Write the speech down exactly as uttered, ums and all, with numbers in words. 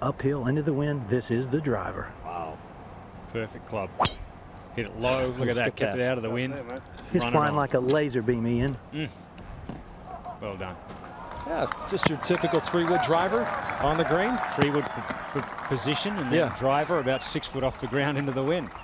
uphill into the wind, this is the driver. Wow. Perfect club. Hit it low. Look at that. Kept it out of the wind. It's flying like a laser beam, Ian. Mm. Well done. Yeah, just your typical three-wood driver on the green. Three-wood position and then Yeah. driver about six foot off the ground into the wind.